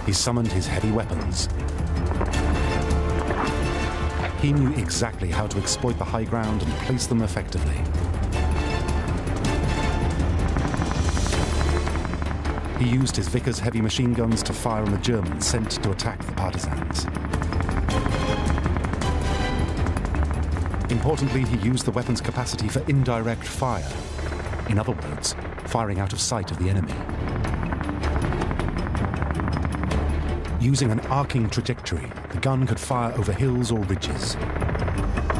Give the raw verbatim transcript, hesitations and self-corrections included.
he summoned his heavy weapons. He knew exactly how to exploit the high ground and place them effectively. He used his Vickers heavy machine guns to fire on the Germans sent to attack the partisans. Importantly, he used the weapon's capacity for indirect fire. In other words, firing out of sight of the enemy. Using an arcing trajectory, the gun could fire over hills or ridges.